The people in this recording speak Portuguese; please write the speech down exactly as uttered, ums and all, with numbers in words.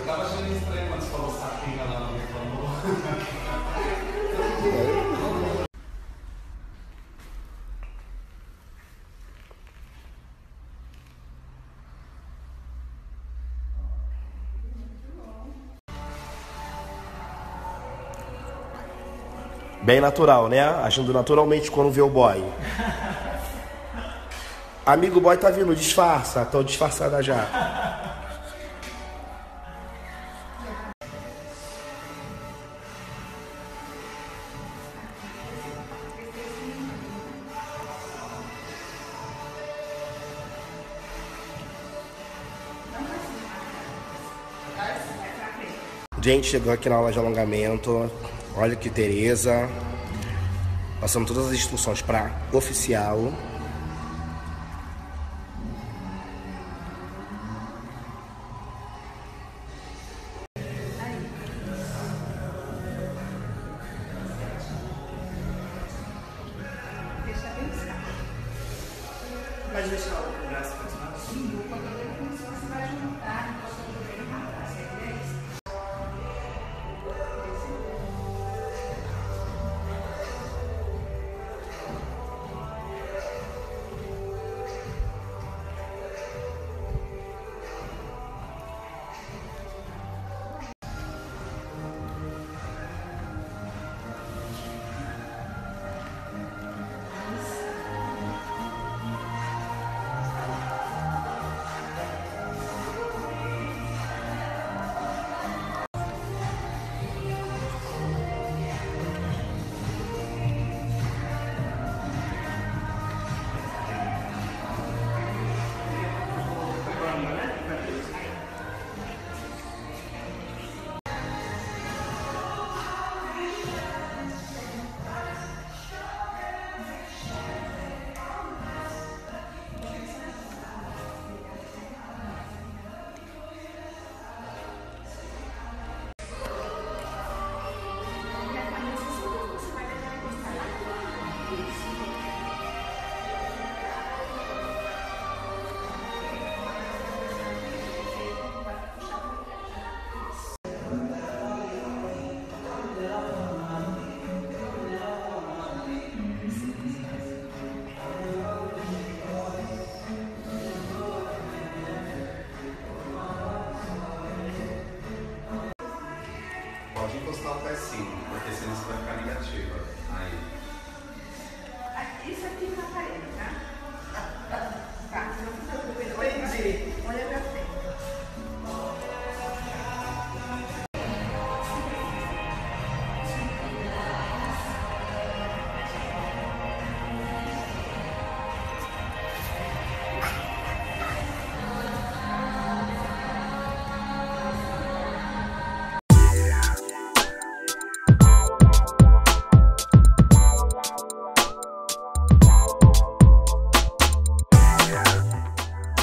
tava achando estranho quando você falou sapinha lá no reclamou. Bem natural, né? Agindo naturalmente quando vê o boy. Amigo, o boy tá vindo, disfarça. Tô disfarçada já. Gente, chegou aqui na aula de alongamento. Olha que Tereza. Passamos todas as instruções para oficial. Pode deixar o braço para cima? Sim, o cotovelo como se você vai juntar o cotovelo para trás. É isso? Pode encostar o pé sim, porque senão você vai ficar negativa. Aí.